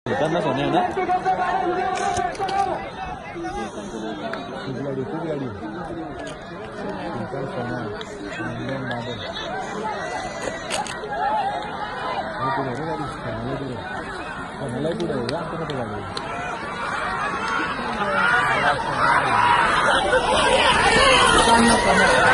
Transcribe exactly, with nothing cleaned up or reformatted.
ना सोने है ना गाड़ी खूप गाडी सोना मला पुढे गाडी